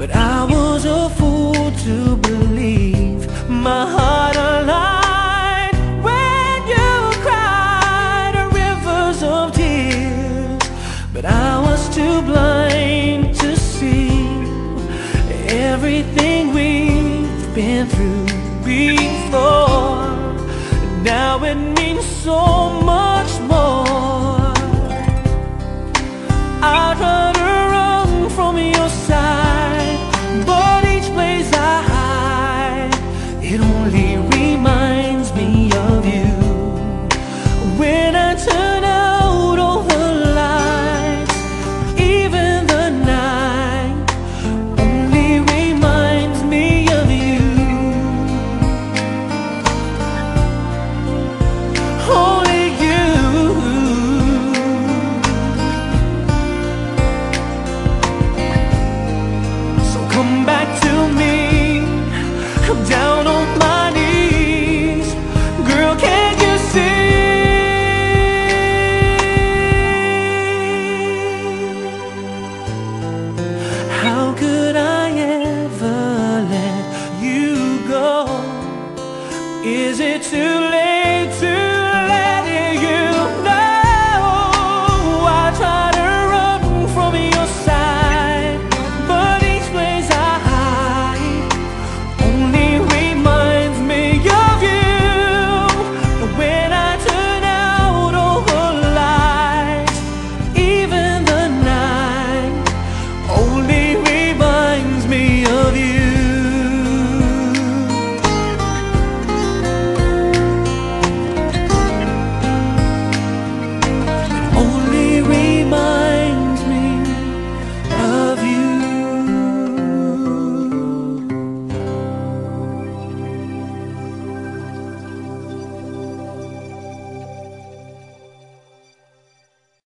but I was a fool to believe my heart aligned when you cried rivers of tears. But I was too blind to see everything we've been through before. Now it means so much more. I try to run from your side, but each place I hide, it only reminds me of you. When I turn